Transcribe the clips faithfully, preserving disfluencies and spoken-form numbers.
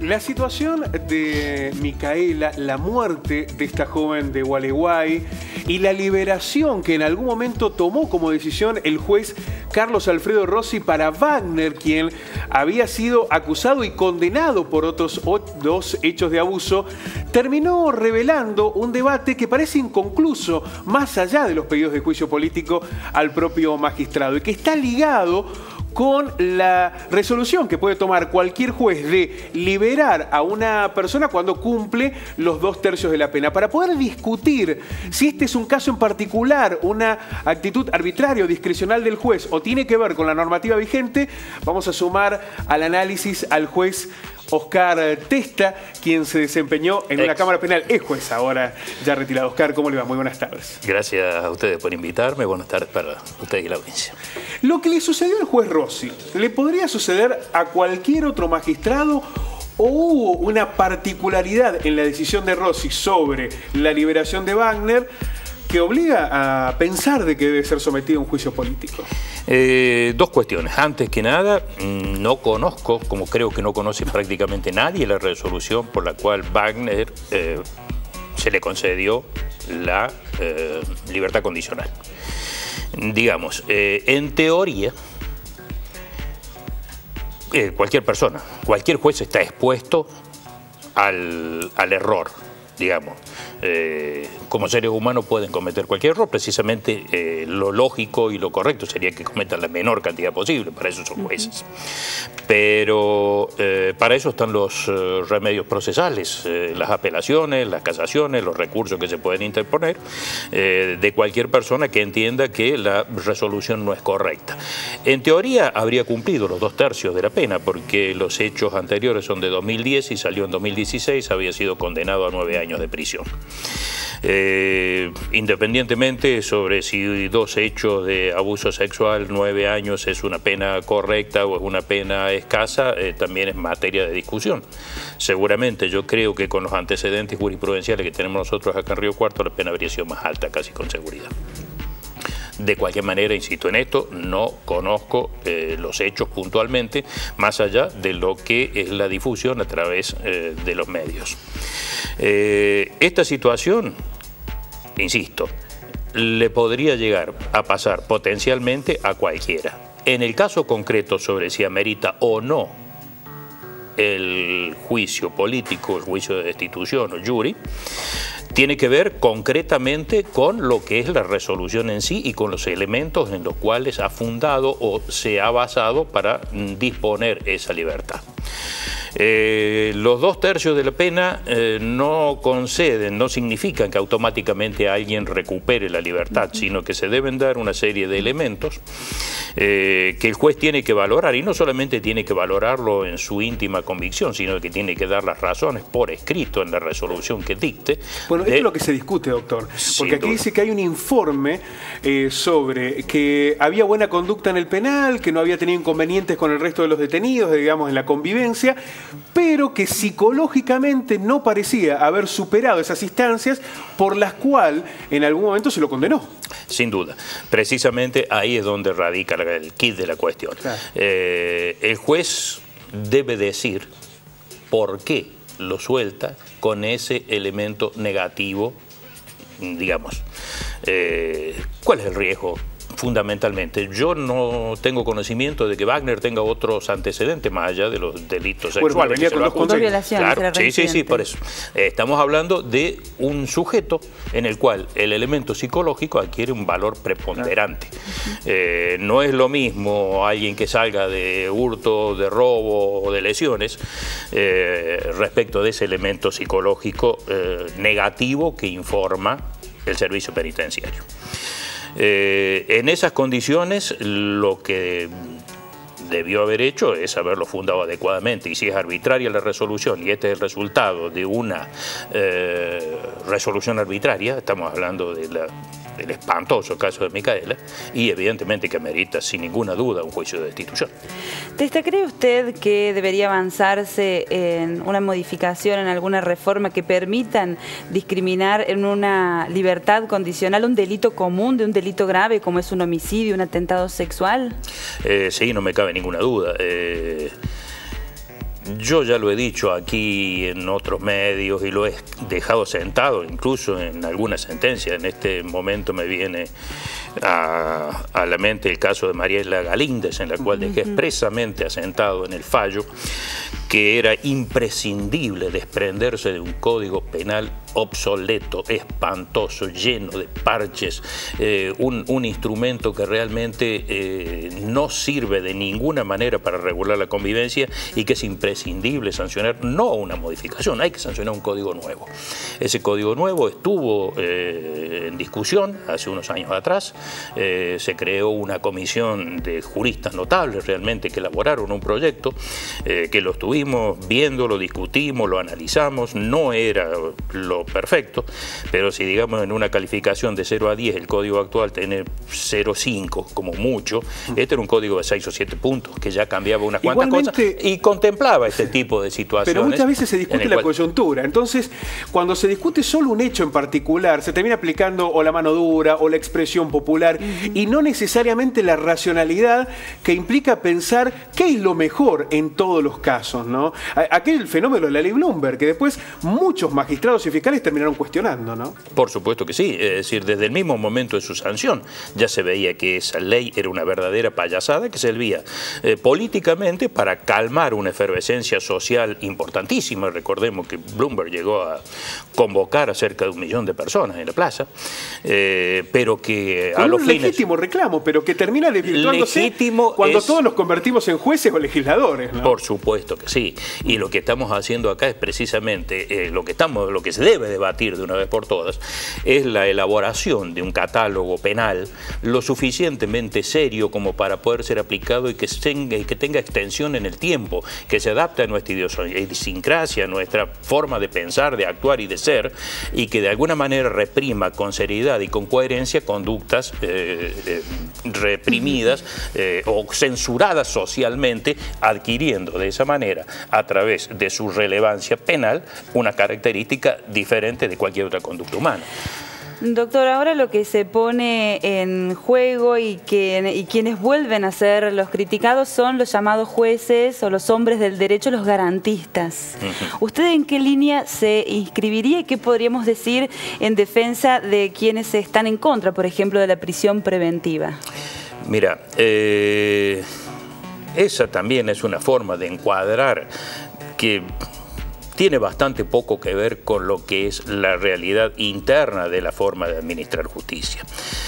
La situación de Micaela, la muerte de esta joven de Gualeguay y la liberación que en algún momento tomó como decisión el juez Carlos Alfredo Rossi para Wagner, quien había sido acusado y condenado por otros dos hechos de abuso, terminó revelando un debate que parece inconcluso, más allá de los pedidos de juicio político al propio magistrado, y que está ligado con la resolución que puede tomar cualquier juez de liberar a una persona cuando cumple los dos tercios de la pena. Para poder discutir si este es un caso en particular, una actitud arbitraria o discrecional del juez o tiene que ver con la normativa vigente, vamos a sumar al análisis al juez Oscar Testa, quien se desempeñó en Ex. una cámara penal, es juez ahora ya retirado. Oscar, ¿cómo le va? Muy buenas tardes. Gracias a ustedes por invitarme. Buenas tardes para ustedes y la audiencia. Lo que le sucedió al juez Rossi, ¿le podría suceder a cualquier otro magistrado o hubo una particularidad en la decisión de Rossi sobre la liberación de Wagner que obliga a pensar de que debe ser sometido a un juicio político? Eh, dos cuestiones. Antes que nada, no conozco, como creo que no conoce prácticamente nadie, la resolución por la cual Wagner eh, se le concedió la eh, libertad condicional. Digamos, eh, en teoría, eh, cualquier persona, cualquier juez está expuesto al, al error, digamos. Eh, como seres humanos pueden cometer cualquier error, precisamente eh, lo lógico y lo correcto sería que cometan la menor cantidad posible, para eso son jueces. Pero eh, para eso están los eh, remedios procesales, eh, las apelaciones, las casaciones, los recursos que se pueden interponer eh, de cualquier persona que entienda que la resolución no es correcta. En teoría habría cumplido los dos tercios de la pena, porque los hechos anteriores son de dos mil diez y salió en dos mil dieciséis, había sido condenado a nueve años de prisión. Eh, independientemente sobre si dos hechos de abuso sexual, nueve años es una pena correcta o es una pena escasa, eh, también es materia de discusión. Seguramente yo creo que con los antecedentes jurisprudenciales que tenemos nosotros acá en Río Cuarto, la pena habría sido más alta, casi con seguridad. De cualquier manera, insisto en esto, no conozco eh, los hechos puntualmente, más allá de lo que es la difusión a través eh, de los medios. Eh, esta situación, insisto, le podría llegar a pasar potencialmente a cualquiera. En el caso concreto sobre si amerita o no el juicio político, el juicio de destitución o jury, tiene que ver concretamente con lo que es la resolución en sí y con los elementos en los cuales ha fundado o se ha basado para disponer esa libertad. Eh, los dos tercios de la pena eh, no conceden, no significan que automáticamente alguien recupere la libertad, sino que se deben dar una serie de elementos eh, que el juez tiene que valorar, y no solamente tiene que valorarlo en su íntima convicción, sino que tiene que dar las razones por escrito en la resolución que dicte. Bueno, de... esto es lo que se discute, doctor, porque aquí dice que hay un informe eh, sobre que había buena conducta en el penal, que no había tenido inconvenientes con el resto de los detenidos, digamos, en la convivencia, pero que psicológicamente no parecía haber superado esas instancias por las cuales en algún momento se lo condenó. Sin duda. Precisamente ahí es donde radica el quid de la cuestión. Claro. Eh, el juez debe decir por qué lo suelta con ese elemento negativo, digamos. Eh, ¿Cuál es el riesgo? Fundamentalmente, yo no tengo conocimiento de que Wagner tenga otros antecedentes más allá de los delitos sexuales. Bueno, venía con dos violaciones. Claro, sí, sí, sí, por eso. Eh, estamos hablando de un sujeto en el cual el elemento psicológico adquiere un valor preponderante. Claro. Eh, no es lo mismo alguien que salga de hurto, de robo o de lesiones eh, respecto de ese elemento psicológico eh, negativo que informa el servicio penitenciario. Eh, en esas condiciones lo que debió haber hecho es haberlo fundado adecuadamente, y si es arbitraria la resolución y este es el resultado de una eh, resolución arbitraria, estamos hablando de la, del espantoso caso de Micaela, y evidentemente que amerita sin ninguna duda un juicio de destitución. Testa, ¿cree usted que debería avanzarse en una modificación, en alguna reforma que permitan discriminar en una libertad condicional un delito común de un delito grave como es un homicidio, un atentado sexual? Eh, sí, no me cabe ninguna duda. Eh, yo ya lo he dicho aquí en otros medios y lo he dejado sentado incluso en alguna sentencia. En este momento me viene a, a la mente el caso de Mariela Galíndez, en la cual dejé expresamente asentado en el fallo que era imprescindible desprenderse de un código penal obsoleto, espantoso, lleno de parches, eh, un, un instrumento que realmente eh, no sirve de ninguna manera para regular la convivencia y que es imprescindible sancionar, no una modificación, hay que sancionar un código nuevo. Ese código nuevo estuvo eh, en discusión hace unos años atrás, eh, se creó una comisión de juristas notables realmente que elaboraron un proyecto, eh, que lo estuvimos viendo, lo discutimos, lo analizamos, no era lo perfecto, pero si digamos en una calificación de cero a diez el código actual tiene cero coma cinco como mucho, este era un código de seis o siete puntos que ya cambiaba unas cuantas Igualmente, cosas y contemplaba este tipo de situaciones. Pero muchas veces se discute la cual... coyuntura, entonces cuando se discute solo un hecho en particular se termina aplicando o la mano dura o la expresión popular uh-huh. y no necesariamente la racionalidad que implica pensar qué es lo mejor en todos los casos, ¿no? Aquel fenómeno de la ley Bloomberg que después muchos magistrados y fiscales terminaron cuestionando, ¿no? Por supuesto que sí, es decir, desde el mismo momento de su sanción ya se veía que esa ley era una verdadera payasada que servía eh, políticamente para calmar una efervescencia social importantísima. Recordemos que Bloomberg llegó a convocar a cerca de un millón de personas en la plaza, eh, pero que Con a los un fines... legítimo reclamo, pero que termina desvirtuándose legítimo cuando es... todos nos convertimos en jueces o legisladores, ¿no? Por supuesto que sí, y lo que estamos haciendo acá es precisamente eh, lo que estamos, lo que se debe debatir de una vez por todas, es la elaboración de un catálogo penal lo suficientemente serio como para poder ser aplicado y que tenga, y que tenga extensión en el tiempo, que se adapte a nuestra idiosincrasia, a nuestra forma de pensar, de actuar y de ser, y que de alguna manera reprima con seriedad y con coherencia conductas eh, eh, reprimidas eh, o censuradas socialmente, adquiriendo de esa manera, a través de su relevancia penal, una característica diferente de cualquier otra conducta humana. Doctor, ahora lo que se pone en juego y, que, y quienes vuelven a ser los criticados son los llamados jueces o los hombres del derecho, los garantistas. Uh-huh. ¿Usted en qué línea se inscribiría y qué podríamos decir en defensa de quienes están en contra, por ejemplo, de la prisión preventiva? Mira, eh, esa también es una forma de encuadrar que tiene bastante poco que ver con lo que es la realidad interna de la forma de administrar justicia.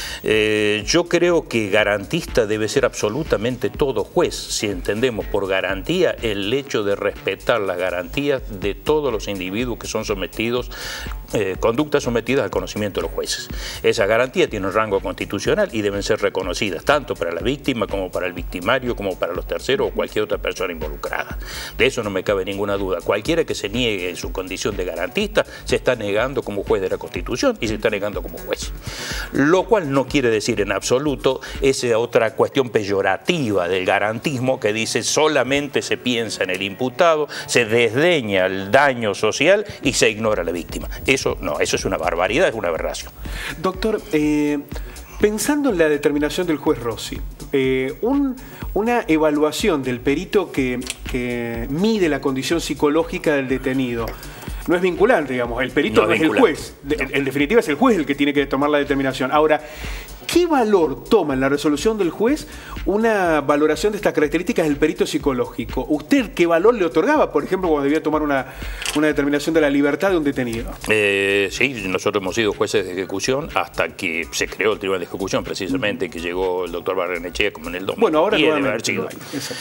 Eh, yo creo que garantista debe ser absolutamente todo juez, si entendemos por garantía el hecho de respetar las garantías de todos los individuos que son sometidos, eh, conductas sometidas al conocimiento de los jueces. Esa garantía tiene un rango constitucional y deben ser reconocidas tanto para la víctima como para el victimario, como para los terceros o cualquier otra persona involucrada. De eso no me cabe ninguna duda. Cualquiera que se niegue en su condición de garantista se está negando como juez de la Constitución y se está negando como juez. Lo cual no quiere decir en absoluto esa otra cuestión peyorativa del garantismo que dice solamente se piensa en el imputado, se desdeña el daño social y se ignora a la víctima. Eso no, eso es una barbaridad, es una aberración. Doctor, eh, pensando en la determinación del juez Rossi, eh, un, una evaluación del perito que, que mide la condición psicológica del detenido no es vinculante, digamos, el perito no es, es el juez, en, en definitiva es el juez el que tiene que tomar la determinación. Ahora, ¿qué valor toma en la resolución del juez una valoración de estas características del perito psicológico? ¿Usted qué valor le otorgaba, por ejemplo, cuando debía tomar una, una determinación de la libertad de un detenido? Eh, sí, nosotros hemos sido jueces de ejecución hasta que se creó el Tribunal de Ejecución, precisamente, uh-huh. que llegó el doctor Barrenechea como en el dos mil diez. Bueno, ahora nuevamente no hay.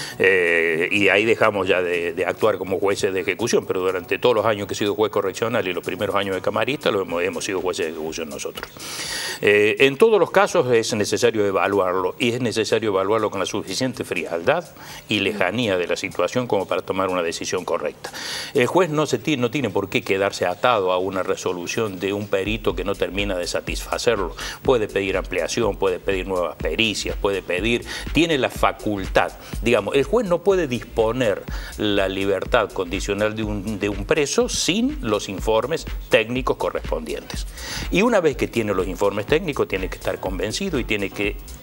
Eh, y ahí dejamos ya de, de actuar como jueces de ejecución, pero durante todos los años que he sido juez correccional y los primeros años de camarista, lo hemos, hemos sido jueces de ejecución nosotros. Eh, en todos los casos es necesario evaluarlo y es necesario evaluarlo con la suficiente frialdad y lejanía de la situación como para tomar una decisión correcta. El juez no, se no tiene por qué quedarse atado a una resolución de un perito que no termina de satisfacerlo. Puede pedir ampliación, puede pedir nuevas pericias, puede pedir, tiene la facultad. Digamos, el juez no puede disponer la libertad condicional de un, de un preso sin los informes técnicos correspondientes. Y una vez que tiene los informes técnicos, tiene que estar convencido y tiene que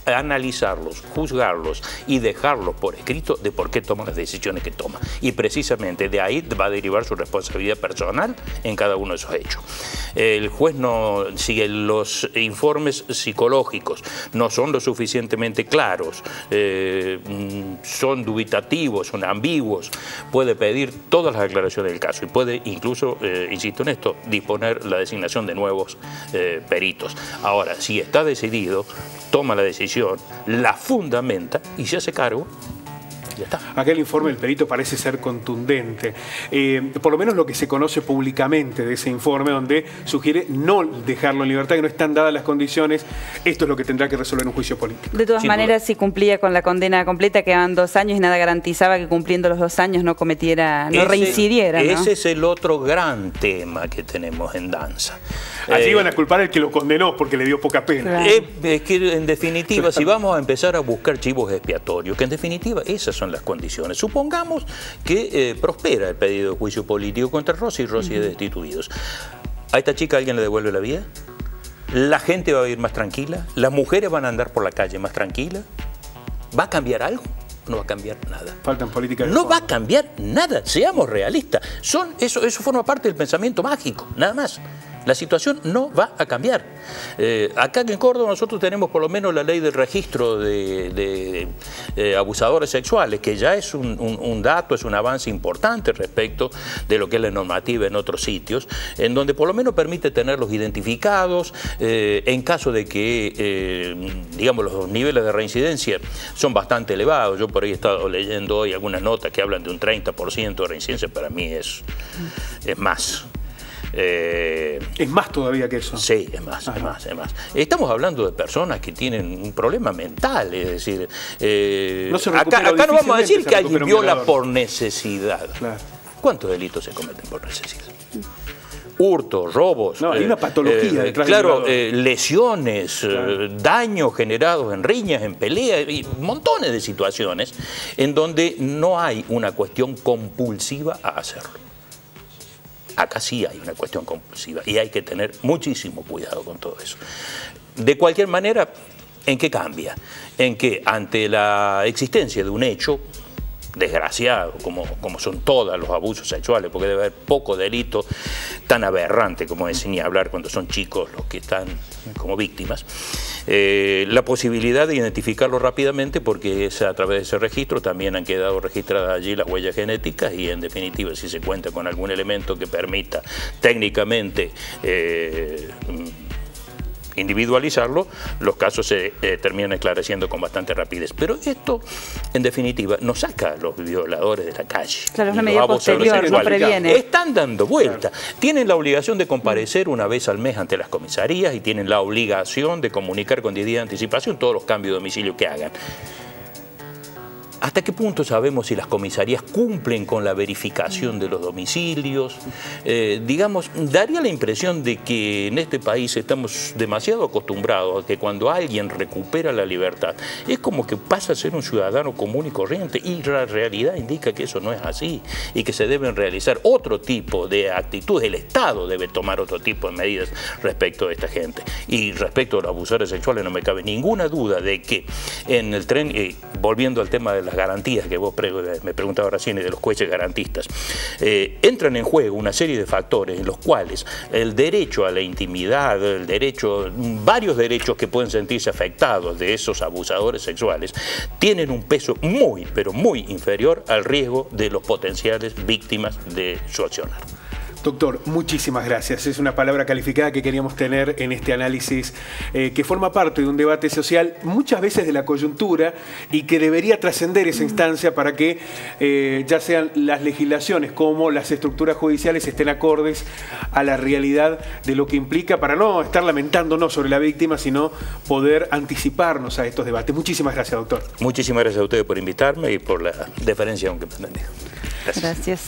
analizarlos, juzgarlos y dejarlos por escrito de por qué toman las decisiones que toman. Y precisamente de ahí va a derivar su responsabilidad personal en cada uno de esos hechos. El juez no sigue los informes psicológicos, no son lo suficientemente claros, eh, son dubitativos, son ambiguos, puede pedir todas las aclaraciones del caso y puede incluso, eh, insisto en esto, disponer la designación de nuevos eh, peritos. Ahora, si está decidido, toma la decisión, la fundamenta y se hace cargo. Ya está. Acá el informe del perito parece ser contundente, eh, por lo menos lo que se conoce públicamente de ese informe, donde sugiere no dejarlo en libertad, que no están dadas las condiciones. Esto es lo que tendrá que resolver un juicio político. De todas Sin maneras, duda. si cumplía con la condena completa, quedaban dos años y nada garantizaba que cumpliendo los dos años no cometiera, no ese, reincidiera, ¿no? Ese es el otro gran tema que tenemos en danza. Allí Eh, iban a culpar al que lo condenó porque le dio poca pena. Claro. Eh, es que en definitiva, si vamos a empezar a buscar chivos expiatorios, que en definitiva esas son las condiciones. Supongamos que eh, prospera el pedido de juicio político contra Rossi y Rossi uh-huh. es destituidos. ¿A esta chica alguien le devuelve la vida? ¿La gente va a vivir más tranquila? ¿Las mujeres van a andar por la calle más tranquilas? ¿Va a cambiar algo? No va a cambiar nada. Faltan políticas. No va a cambiar nada, seamos realistas. Son, eso, eso forma parte del pensamiento mágico, nada más. La situación no va a cambiar. Eh, acá en Córdoba nosotros tenemos por lo menos la ley del registro de, de eh, abusadores sexuales, que ya es un, un, un dato, es un avance importante respecto de lo que es la normativa en otros sitios, en donde por lo menos permite tenerlos identificados, eh, en caso de que, eh, digamos, los niveles de reincidencia son bastante elevados. Yo por ahí he estado leyendo hoy algunas notas que hablan de un treinta por ciento de reincidencia, para mí es, es más. Eh, ¿Es más todavía que eso? Sí, es más, Ajá. es más, es más. Estamos hablando de personas que tienen un problema mental, es decir, eh, no acá, acá no vamos a decir que alguien viola por necesidad. Claro. ¿Cuántos delitos se cometen por necesidad? Hurtos, robos, no, hay una patología eh, detrás claro, del eh, lesiones, claro. eh, daños generados en riñas, en peleas, y montones de situaciones en donde no hay una cuestión compulsiva a hacerlo. Acá sí hay una cuestión compulsiva y hay que tener muchísimo cuidado con todo eso. De cualquier manera, ¿en qué cambia? En que ante la existencia de un hecho desgraciado, como, como son todos los abusos sexuales, porque debe haber poco delito tan aberrante como es, ni hablar cuando son chicos los que están como víctimas, eh, la posibilidad de identificarlo rápidamente, porque es a través de ese registro también han quedado registradas allí las huellas genéticas y en definitiva si se cuenta con algún elemento que permita técnicamente eh, individualizarlo, los casos se eh, terminan esclareciendo con bastante rapidez. Pero esto, en definitiva, no saca a los violadores de la calle. Claro, es una medida posterior, no previene. Están dando vuelta. Claro. Tienen la obligación de comparecer una vez al mes ante las comisarías y tienen la obligación de comunicar con diez días de anticipación todos los cambios de domicilio que hagan. ¿Hasta qué punto sabemos si las comisarías cumplen con la verificación de los domicilios? Eh, digamos, daría la impresión de que en este país estamos demasiado acostumbrados a que cuando alguien recupera la libertad es como que pasa a ser un ciudadano común y corriente, y la realidad indica que eso no es así y que se deben realizar otro tipo de actitudes. El Estado debe tomar otro tipo de medidas respecto de esta gente. Y respecto a los abusadores sexuales no me cabe ninguna duda de que en el tren, eh, volviendo al tema de las garantías que vos pre me preguntabas recién y de los jueces garantistas, eh, entran en juego una serie de factores en los cuales el derecho a la intimidad, el derecho, varios derechos que pueden sentirse afectados de esos abusadores sexuales, tienen un peso muy, pero muy inferior al riesgo de los potenciales víctimas de su accionar. Doctor, muchísimas gracias. Es una palabra calificada que queríamos tener en este análisis eh, que forma parte de un debate social, muchas veces de la coyuntura, y que debería trascender esa instancia para que eh, ya sean las legislaciones como las estructuras judiciales estén acordes a la realidad de lo que implica, para no estar lamentándonos sobre la víctima, sino poder anticiparnos a estos debates. Muchísimas gracias, doctor. Muchísimas gracias a ustedes por invitarme y por la deferencia aunque me han tenido. Gracias. Gracias.